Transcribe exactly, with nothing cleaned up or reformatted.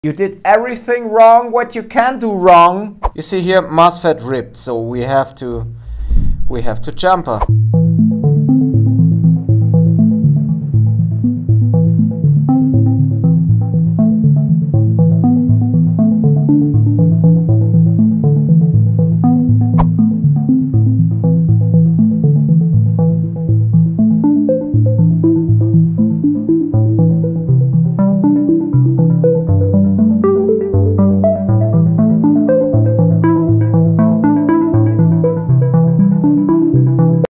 You did everything wrong what you can do wrong. You see here, MOSFET ripped, so we have to we have to jumper.